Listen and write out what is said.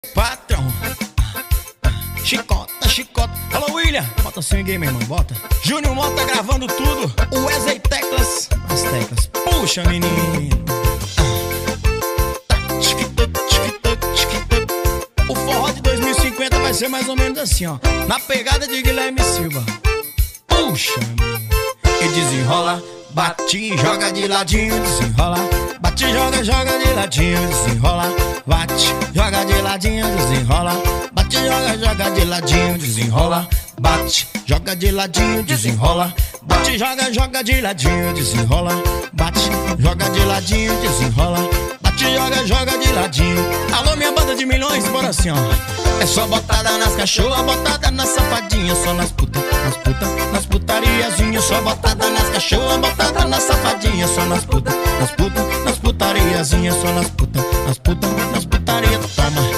Patrão, chicota, chicota. Alô, William, bota swing aí, meu irmão, bota. Júnior Mota gravando tudo. O Wesley Teclas, as teclas. Puxa, menino. O forró de 2050 vai ser mais ou menos assim, ó. Na pegada de Guilherme Silva. Puxa, menino. E desenrola, bate, joga de ladinho, desenrola. Bate, joga, joga de ladinho, desenrola. Bate, joga de ladinho, desenrola. Bate, joga, joga de ladinho, desenrola. Bate, joga de ladinho, desenrola. Bate, joga, joga de ladinho, desenrola. Bate, joga de ladinho, desenrola. Bate, joga, joga de ladinho. Alô, minha banda de milhões, bora assim, ó. É só botada nas cachorras, botada nas safadinhas. Só nas putas, nas putas, nas putariazinhas. Só botada nas cachorras, botada nas safadinhas. Só nas putas, nas putas, nas putariazinhas. Só nas putas, nas putas, nas putarias. Toma.